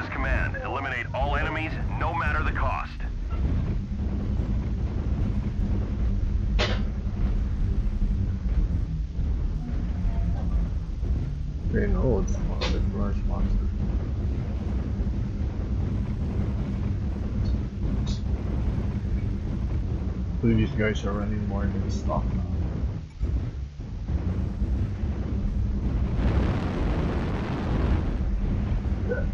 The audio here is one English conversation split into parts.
is command. Eliminate all enemies, no matter the cost. Very old, large monster. So these guys are running more than stock now. Yeah.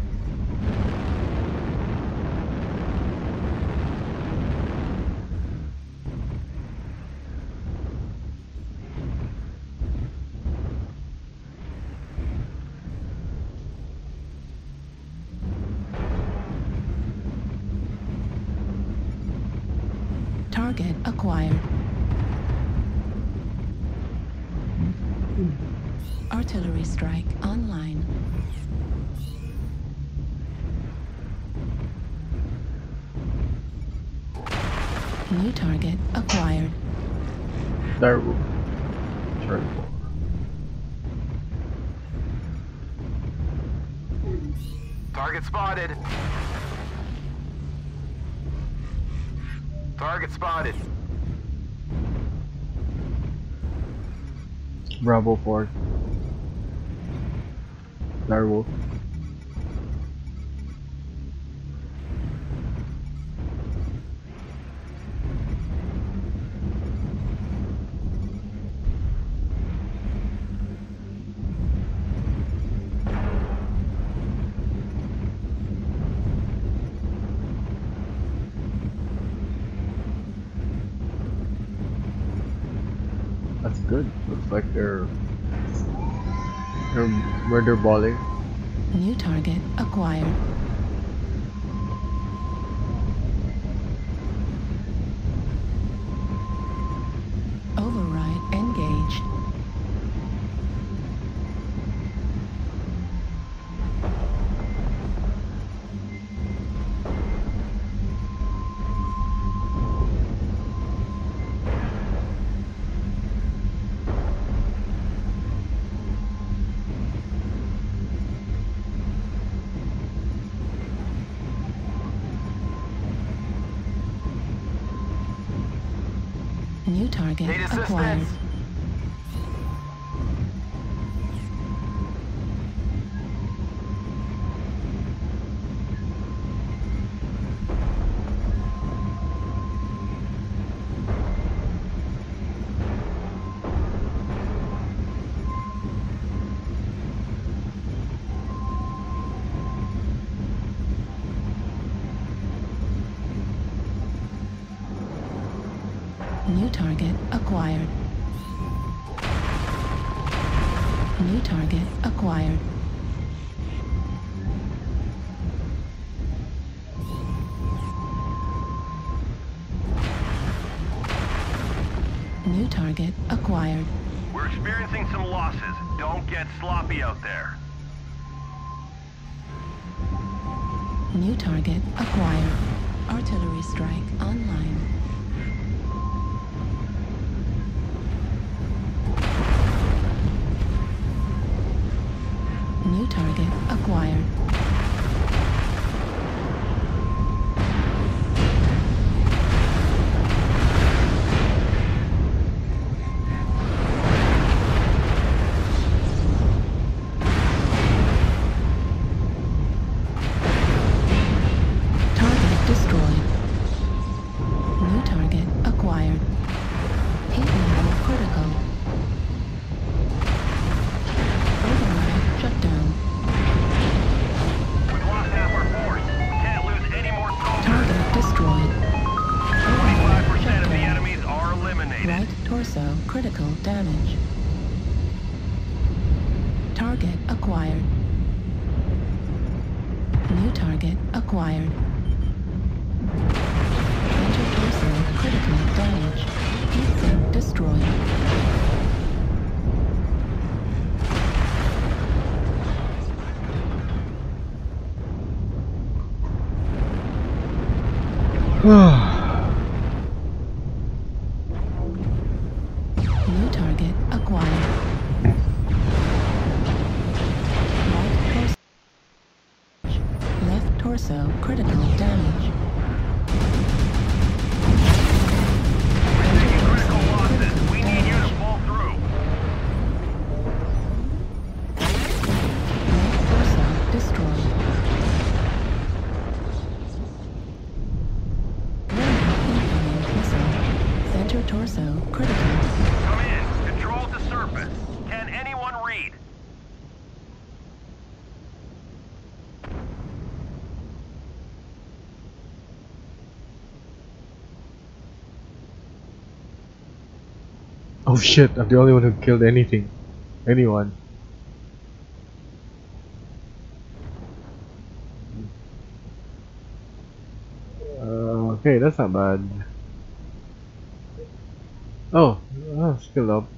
Target acquired. Artillery strike online. New target acquired. Darwood. Charlie 4. Target spotted. Target spotted. Bravo 4. Darwood. That's good. Looks like they're murder balling. New target acquired. Override engaged. New target Need acquired. assistance? New target acquired. New target acquired. New target acquired. We're experiencing some losses. Don't get sloppy out there. New target acquired. Artillery strike online. New target acquired. Target destroyed. New target acquired. Heat level critical. Override shut down. We've lost half our force. We can't lose any more soldiers. Target destroyed. 25% of the enemies are eliminated. Right torso critical damage. Target acquired. New target acquired. Center torso critical damage. Heat sink destroyed. New target acquired. Right torso. Left torso critical damage. Taking critical losses. We need you to pull through. Right torso destroyed. Warning, incoming missile. Center torso critical. Come in. Control the surface. Can anyone read? Oh shit, I'm the only one who killed anything. Anyone. Okay, that's not bad. Oh, skill up.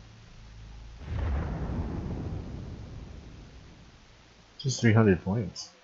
Just 300 points.